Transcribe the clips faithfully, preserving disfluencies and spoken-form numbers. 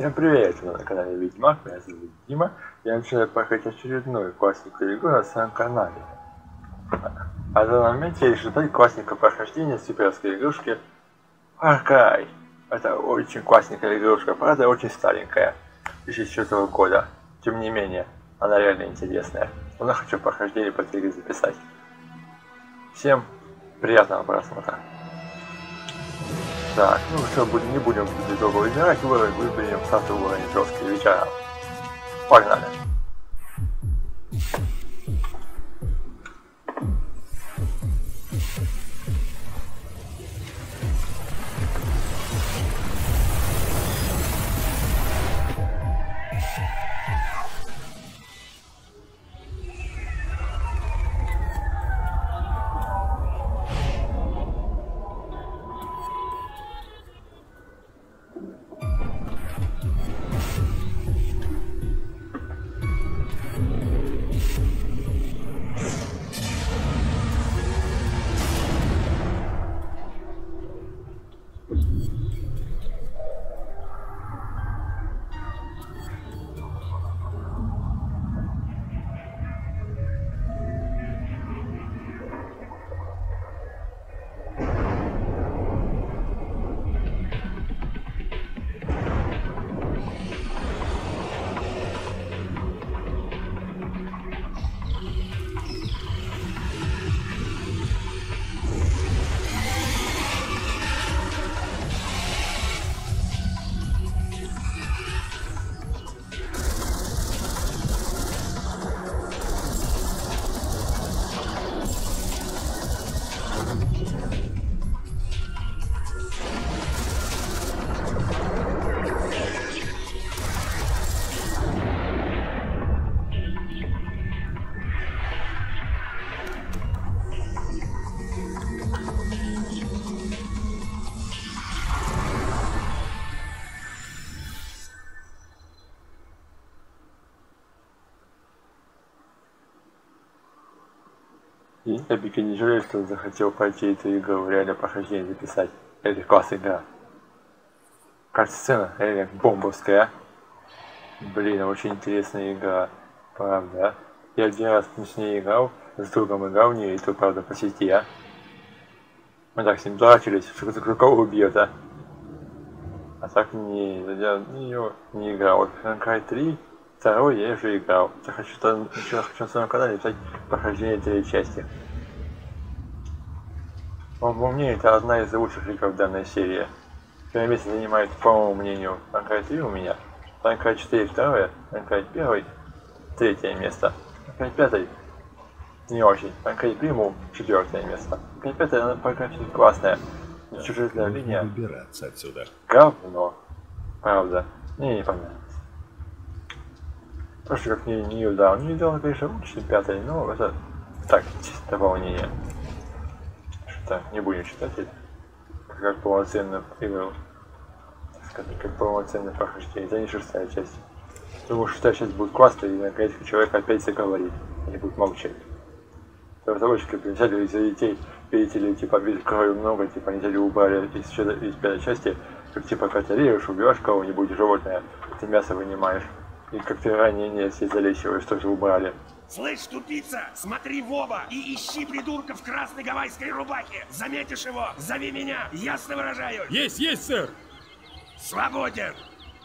Всем привет! Вы на канале Ведьмак, меня зовут Дима. Я начинаю проходить очередную классику игру на своем канале. А в данном моменте я ожидаю классненького прохождения суперской игрушки Far Cry. Это очень классненькая игрушка, правда очень старенькая, две тысячи четвёртого года. Тем не менее, она реально интересная. Но я хочу прохождение по игре записать. Всем приятного просмотра. Так, ну что, не будем долго выбирать, выберем самый уровень жесткий вечера. Погнали! И я Бики не жалею, что захотел пройти эту игру, реально прохождение записать. Это классная игра. Кат-сцена реально бомбовская. Блин, очень интересная игра. Правда. Я один раз с ней играл, с другом играл в нее, и то, правда, по сети, а. Мы так с ним драчились, что кто кого убьет, а. А так не, я в нее не играл. Вот Far Cry три, второй я уже играл. Я хочу, что, еще раз хочу на своем канале писать прохождение этой части. По моему мнению, это одна из лучших игр в данной серии. Первое место занимает, по моему мнению, Far Cry три у меня. Far Cry четыре второе, Far Cry один третье место. Far Cry пять не очень. Far Cry Primo четвертое место. Far Cry пять она Far Cry все классная. Сюжетная линия. Выбираться отсюда. Говно. Правда. Мне не понравилось. То, что как не не дал. Не дал, конечно, лучше, чем пятый, но это так, чисто волнение. Что-то не будем считать это как полноценную игру. Так сказать, как полноценное прохождение. Это не шестая часть. Думаю, шестая часть будет классная, и наконец человек опять заговорит. Они будут молчать. Разработчики взяли из-за детей, перетели, типа, без крови много, типа, они взяли, убрали из, из пятой части, как, типа, катарируешь, убиваешь кого-нибудь животное, ты мясо вынимаешь, и как ты ранение все залечиваешь, тоже убрали. Слышь, тупица, смотри в оба и ищи придурка в красной гавайской рубахе. Заметишь его, зови меня, ясно выражаю. Есть, есть, сэр! Свободен!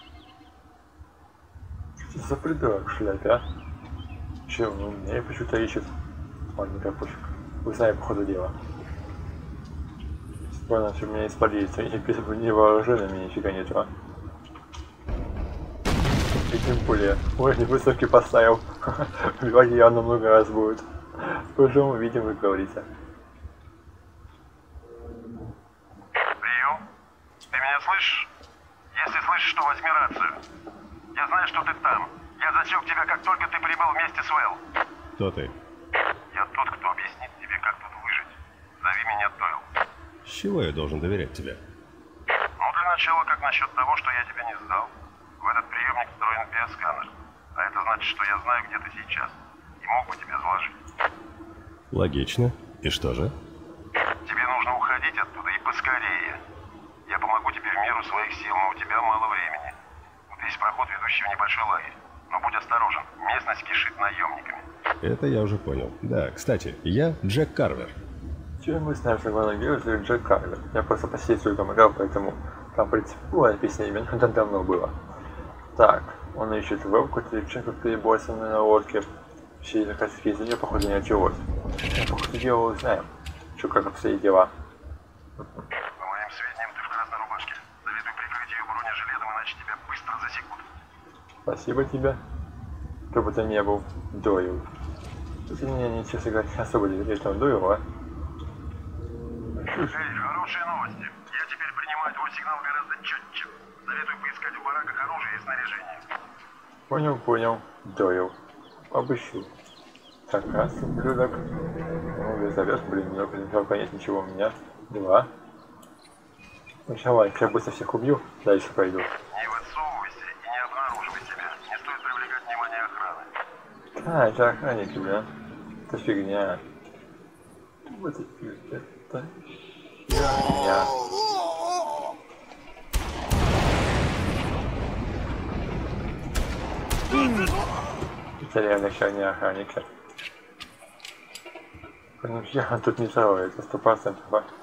Что за придурок в шляпе, а? Че, ну, меня почему-то ищет. Ладно, как пофиг. Узнаем по ходу дела. Ладно, что меня испалится. Эти писаны не вооруженными, нифига нету, а. И тем более, уровень высокий поставил. Убивать явно много раз будет. Пожалуй, увидим, как говорится. Прием. Ты меня слышишь? Если слышишь, то возьми рацию. Я знаю, что ты там. Я засек тебя, как только ты прибыл вместе с Вэл. Кто ты? Я тот, кто объяснит тебе, как тут выжить. Зови меня Дойл. С чего я должен доверять тебе? Ну, для начала, как насчет того, что я тебя не сдал? В этот приемник встроен биосканер. А это значит, что я знаю, где ты сейчас. И мог бы тебя заложить. Логично. И что же? Тебе нужно уходить оттуда и поскорее. Я помогу тебе в меру своих сил, но у тебя мало времени. Здесь проход, ведущий в небольшой лагерь. Но будь осторожен, местность кишит наемниками. Это я уже понял. Да, кстати, я Джек Карвер. Чем мы знаем, что главный герой зовут Джек Карвер? Я просто почти только играл, поэтому там, в принципе, было написано имя, но это давно было. Так, он ищет Велку, девчонку переборся на лодке. Все заказчики из-за нее, походу, не началось. Но, походу, дело узнаем, что как обстоят дела. По моим сведениям, ты в красной рубашке. Советую прикрыть ее бронежилетом, иначе тебя быстро засекут. Спасибо тебе. Кто бы ты ни был, Дойл. Кстати, мне не, честно говоря, особо не верит там Дойл, а? Эй, хорошие новости. Я теперь принимаю твой сигнал гораздо четче. Советую поискать в бараках оружие и снаряжение. Понял, понял. Дойл. Обыщу. Так, раз, ублюдок. Ну, вертолет, блин, много, не жалко, нет ничего у меня. Два. Ну, сейчас, ладно, я быстро всех убью, дальше пойду. Не высовывайся и не обнаруживай себя. Не стоит привлекать внимание охраны. А, это охранники, блин. Это фигня. Вот это, это фигня. Это реально сейчас не охранники. Ну, я тут не трогаю, это сто процентов.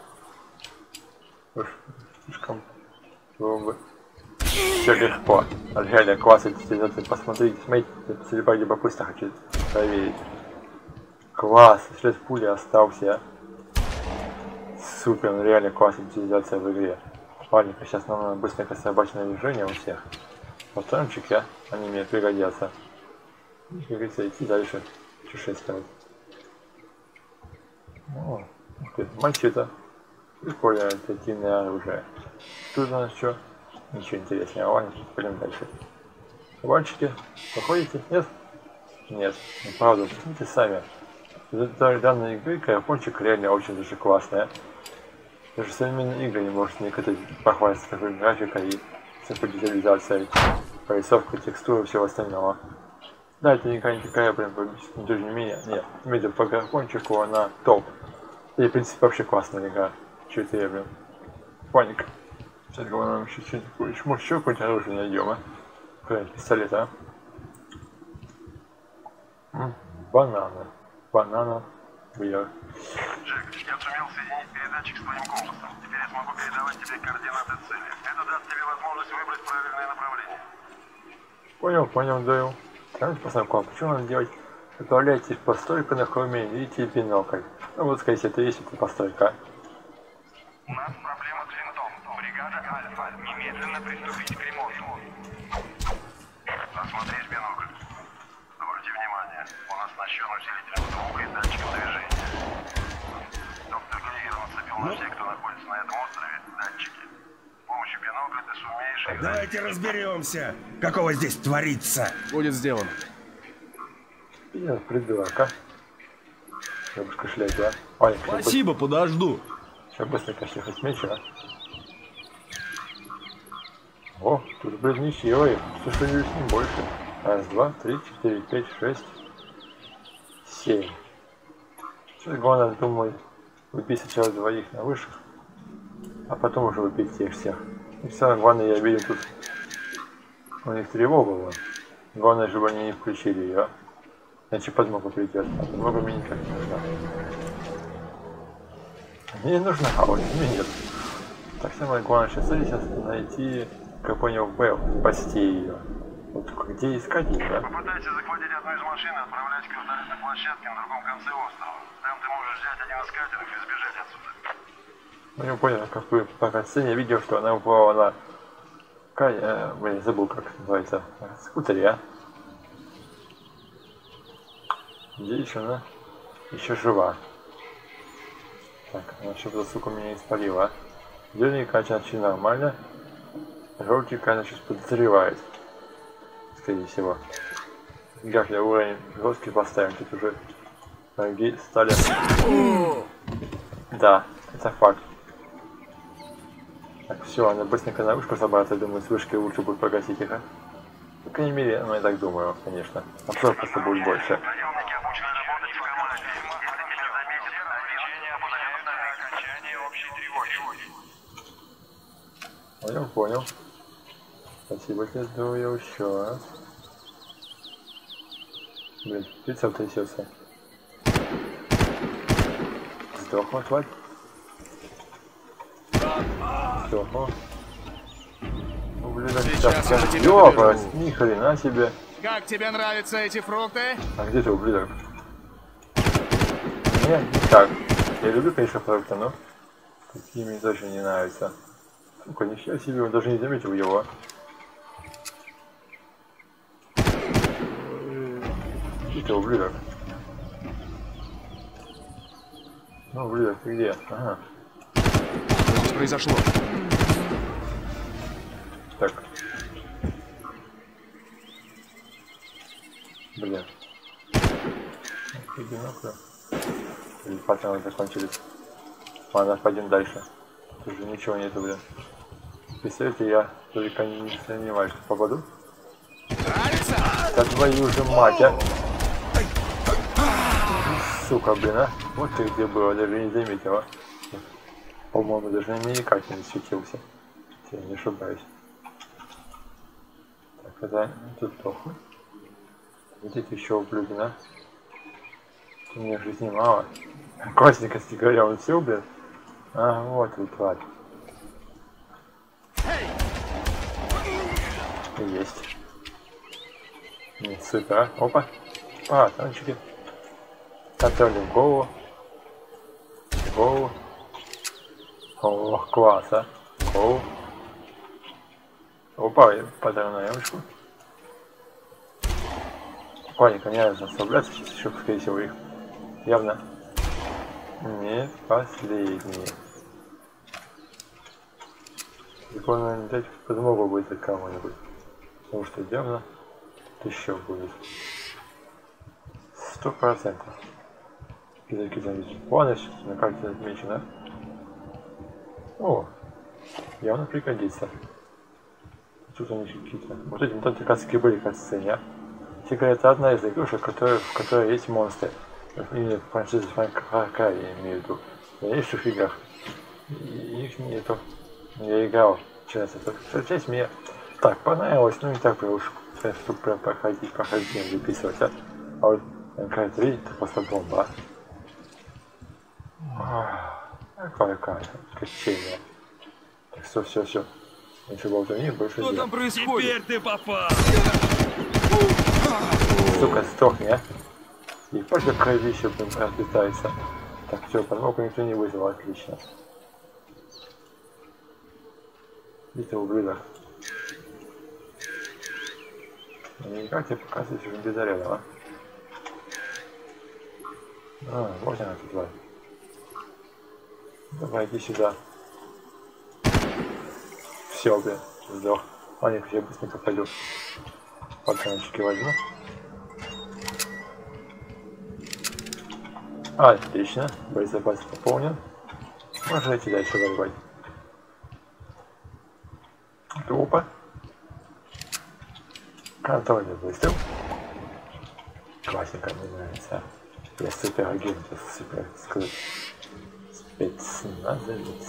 Уж слишком было бы все легко. А реально класс эти посмотрите, смотрите, судьба либо просто хочу проверить. Класс, след пули остался. Супер, ну реально классная утилизация в игре. Ладно, сейчас нам надо быстренько собачное движение у всех. Патрончики, они мне пригодятся. И, как говорится, идти дальше, путешествовать. О, ух ты, мачете. Прикольное альтернативное оружие. Тут у нас что? Ничего интересного. Ладно, пойдем дальше. Мальчики, походите? Нет? Нет. Ну, правда, посмотрите сами. Данная игры, Карапончик реально очень даже классная. Даже современные игры не может никогда похвастаться такой графикой и такой детализацией, порисовкой, текстуры и всего остального. Да, это никакая никакая прям, даже не меня. Нет, имеется по Карапончику она топ. И в принципе вообще классная игра. Че это я, блин? Паника. Сейчас главное нам еще что-нибудь. Может еще какое-нибудь оружие найдем, а? Какой пистолет, а? М, бананы. Банана. Бьет. Джек, я сумел соединить передатчик с твоим компасом. Теперь я смогу передавать тебе координаты цели. Это даст тебе возможность выбрать правильное направление. Понял, понял, Дойл. Скажите, пацан, почему надо делать? Управляйте постройку на холме, видите бинокль. Ну вот, скорее всего, это и есть эта постройка. У нас проблема с винтом. Бригада Альфа. Немедленно приступить к ремонту. Осмотреть бинокль. Обрати внимание, он оснащен усилителем звука и датчиком движения. Доктор Григор нацепил на всех, кто находится на этом острове, датчики. С помощью бинокля ты сумеешь их... Давайте разберемся, какого здесь творится. Будет сделано. Я придурка. Бабушка шляпе, а? Ой, Спасибо, подожду. сейчас быстренько всех отмечу, а? О, тут блин нехилые. Слушай, с ним больше. Раз, два, три, четыре, пять, шесть, семь. Сейчас главное, думаю, выпить сначала двоих на вышах, а потом уже выпить всех всех. И самое главное, я видел тут у них тревога была. Главное, чтобы они не включили ее. Иначе подмога придет. А подмога мне никак не нужна. Мне не нужна, а вот мне нет. Так, самое главное сейчас сейчас найти, как понял, Белл, спасти ее. Вот где искать ее, да? Попытайся захватить одну из машин и отправлять к вертолетной площадке на другом конце острова. Там ты можешь взять один из катеров и сбежать отсюда. Ну, я понял, как вы по катсцене видел, что она упала на... Кай... Э, блин, забыл, как это называется. Скутере, а? Где еще она? Еще жива. Так, она что-то, сука, меня испалила. Зеленый качан вообще нормально. Желтый качан сейчас подозревает. Скорее всего. Как я уровень жесткий поставим, тут уже ноги стали... Да, это факт. Так, все, надо быстренько на вышку собраться, думаю, с вышкой лучше будет погасить их, а? По крайней мере, ну я так думаю, конечно. Обзор просто будет больше. Наемники обучены работать в команде. Если тебя заметят, наведут постоянно окончание общей тревоги. Понял, понял. Спасибо тебе, здорово, еще раз. Блин, прицел трясется. Сдохла, тварь. Сдохла. Ну, блин, Сейчас так, я тебя ёпа, заберу. ни хрена себе. Как тебе нравятся эти фрукты? А где ты, ублюдок? Не, не так. Я люблю, конечно, фрукты, но такие мне тоже не нравятся. Сука, нифига себе, он даже не заметил его. Где ты, ублюдок? Ну, ублюдок, ты где? Ага. Что здесь произошло? Так. Блин. Иди нахуй. Или патроны закончились. Ладно, пойдем дальше. Тут же ничего нету, блин. Представляете, я только не сомневаюсь, что попаду. Нравится? Да твою же мать, а! Сука, блин, а! Вот ты где было, даже не заметила. По-моему, даже на меня никак не светился. Я не ошибаюсь. Так, это тут плохо. Видите, еще ублюдина. У меня жизни мало. Классненько, кстати говоря, он все, блин. А, вот и тварь. Есть. Не, супер, а? Опа. А, танчики. Отправили в голову. В голову. О, класс, а. Голову. Опа, я подарил на ямочку. Паника, не надо расслабляться, сейчас еще, скорее всего, их явно не последние. Прикольно не дать подмогу будет от кого-нибудь, потому что явно еще будет. Сто процентов. Какие-то полностью на карте отмечено. О, явно пригодится. Тут они какие-то. Вот эти мутанты, кажется, были как сцене. Тигр — это одна из игрушек, которая, в которой есть монстры. Именно франшиза Far Cry, я имею в виду. В дальнейших играх их нету. Я играл, честно. Эта часть мне так понравилась, ну не так уж чтобы проходить, проходить, не записывать. А, а вот эм ка три это просто бомба. Какая качение. Так, все, все, все. Ничего в не больше Что делать. там происходит? Теперь ты попал! Сука, сдохни, а. И просто кровище, блин, отлетается. Так, все, подмогу никто не вызвал, отлично. Где-то ублюдок. Никак тебе показывать, что без заряда, а? А, вот она тут, тварь. Давай, иди сюда. Все, блин, сдох. А нет, я быстренько пойду. Патрончики возьму. Отлично, боезапас пополнен. Можете дальше воевать. Опа. Контрольный выстрел. Классика, мне нравится. Я супер агент, супер сказать. Спецназовец.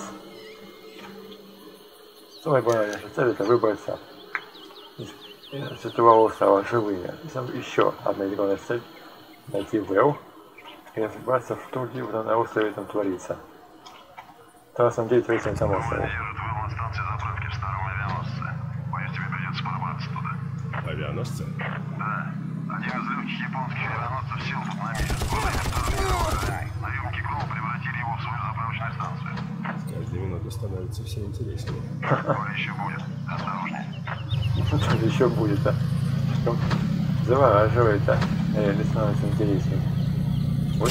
Самое главное наша цель — это выбраться из, из этого острова живыми. Еще одна главная цель — найти Вэл и разобраться, что на острове там творится. То на самом деле творится на самом острове. Держит Вэл на станции заправки в старом авианосце. Боюсь, тебе придется пробраться туда. Авианосцы? Да. Один из легких японских авианосцев сел тут на мир. Наемники Кроу превратили его в свою заправочную станцию. С каждой минутой становится все интереснее. Скоро еще будет. Осторожнее. Что еще будет, а? Что? Завораживает, а? Реально становится интереснее. Вот.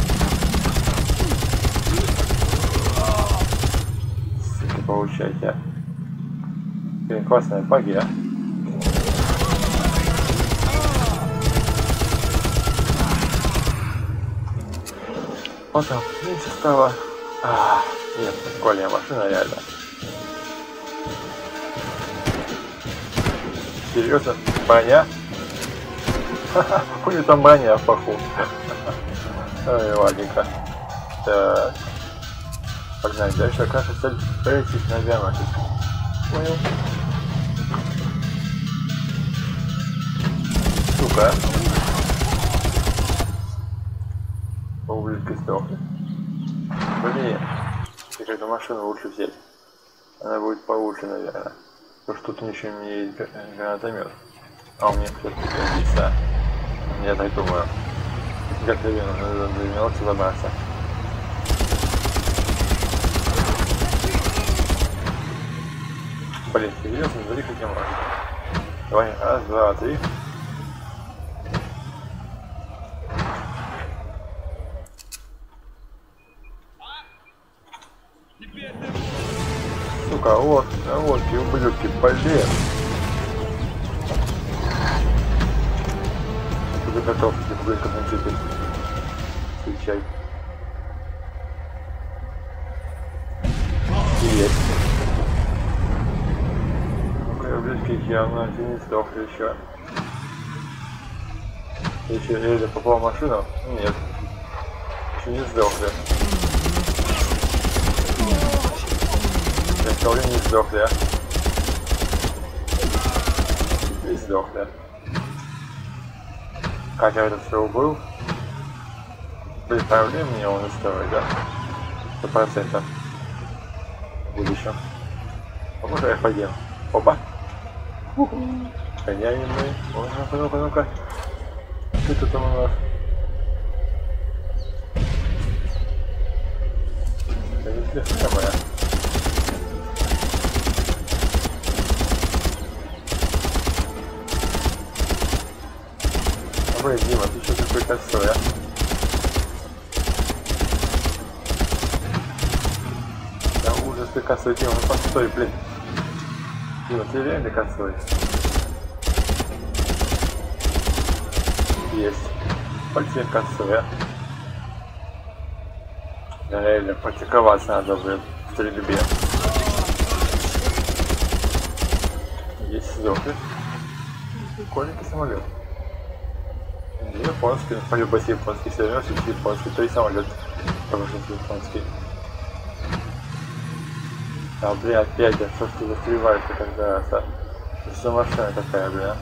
Сука, получайте, а? Блин, классная баги, а? Вот там, меньше стало. А, нет, прикольная машина, реально. Серьезно? Броня? Ха-ха, у нее там броня в паху. Ой, ладненько. Так. Погнали дальше. Кажется, цель полететь на авианосец. Понял. сука. Ублюдки сдохли. Блин. Ты как-то машину лучше взять. Она будет получше, наверное. Потому что тут ничего не есть гранатомет. А у меня все-таки годится. Я так думаю. Как-то надо до мелочи забраться. Блин, серьезно, смотри, как я могу. Давай, раз, два, три. Сука, вот, вот, и ублюдки, блин. Ты готов, ты ублюдка на цепи. Встречай. Есть. Ну-ка, ублюдки явно не сдохли еще. Ты еще еле попал в машину? Нет. Еще не сдохли. Я сказал, не сдохли, а? И сдохли. Как я это все убыл? Блин, проблем мне он устроит, да? Сто процентов. В будущем. А может я пойдем? Опа! Гоняем мы. Ну-ка, ну-ка, ну-ка. Что тут там у нас? Это не самое. Блин, Дима, ты что такой косой, а? Да ужас, ты косой, Дима, ну постой, блин. Дима, ты реально косой. Есть. Пальцы косой, а? Да реально, практиковаться надо, блин, в стрельбе. Есть сдохли. Прикольненький самолет. Японский, по любости японский, все равно все японский, то есть самолет хороший японский. А, бля, опять, да, что ж ты застреваешь-то когда раз, а? Что машина такая, бля?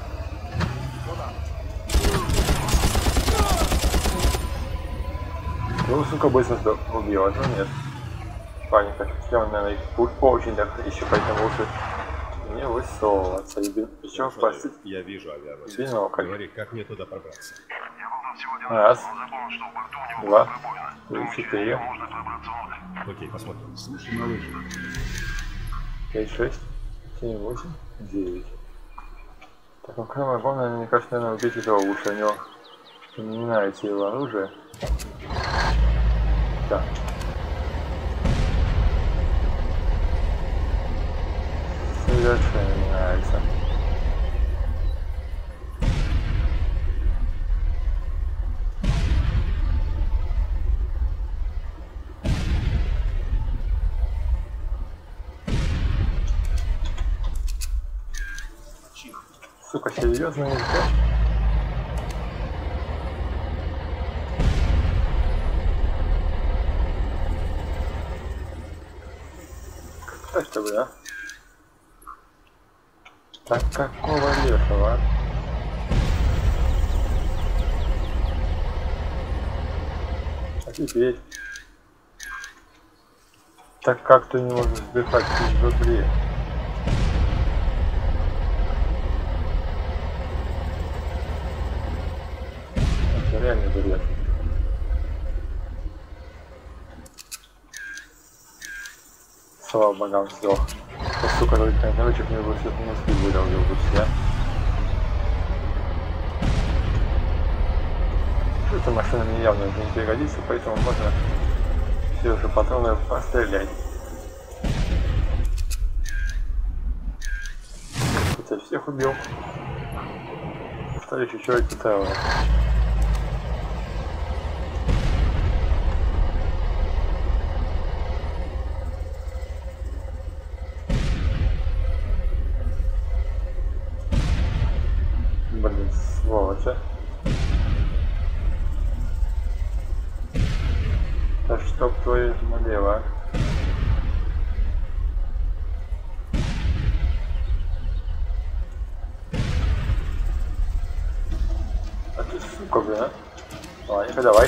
Ну, сука, быстро убил, а то нет. Паника, все, наверное, их очень так еще, поэтому лучше не высовываться. И еще спасти. Я вижу авиабазу. Бинокль. Говори, как мне туда пробраться? Раз, два, три, четыре, Окей, посмотрим. Слушай, малыш, пять, шесть, семь, восемь, девять. Так, ну самое главное, мне кажется, наверное, убить этого лучше, у него не нравится его оружие. Да. Совершенно не нравится. Сука, серьезно нельзя? Как так-то, бля? Так какого лешего? А теперь? Так как ты не можешь вдыхать внутри? Это реально бред. Слава богам, сдох. Сука, только короче, мне бы все мозги выдавил бы все. Эта машина мне явно не пригодится, поэтому можно все же патроны пострелять. Тут я всех убил. Остались еще эти тавры. Блин, сволочь, а. Да чтоб твою налево. А ты сука, блин, а? Ладненько, давай.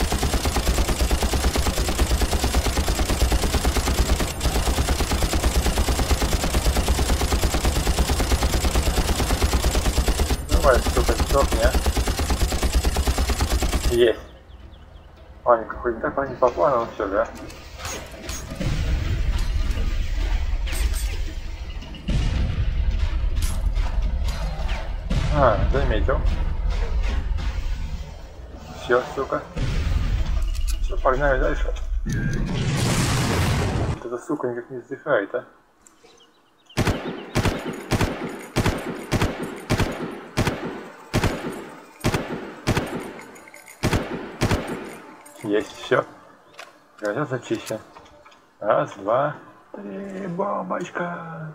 Давай, сука, сдохни, а. Есть. Ладненько, хоть так они по плану, все, да? А, заметил. Все, сука. Все, погнали дальше. Вот эта сука никак не вздыхает, а. Есть, все. Гроза зачищен. Раз, два, три, бомбочка.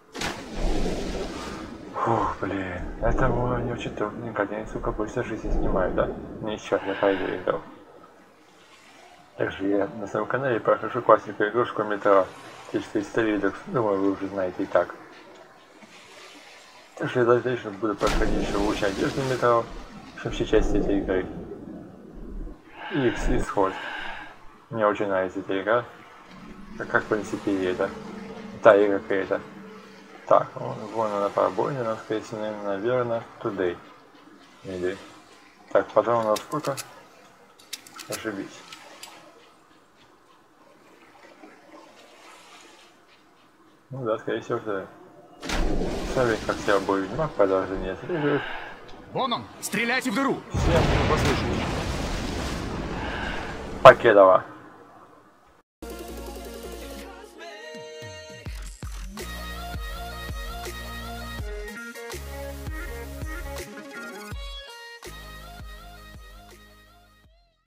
Фух, блин, это было не очень трудненько, они, сука, быстро жизни снимают, да? Ничего, я поверил. Также я на своем канале прохожу классную игрушку метро четыреста видов, думаю, вы уже знаете и так. Также я дальше буду проходить еще лучше одежду метро, чем все части этой игры. И их исход. Мне очень нравится эта игра. Как, как в принципе, это. Та игра какая-то. Так, вон она пробойна, но, скорее всего, наверное, туда. Или... Так, патронов сколько? Ошибись. Ну да, скорее всего, что... Смотри, как себя будет ведьмак, продолжение следует. Вон он! Стреляйте в дыру! Всем послушайте. Покедова.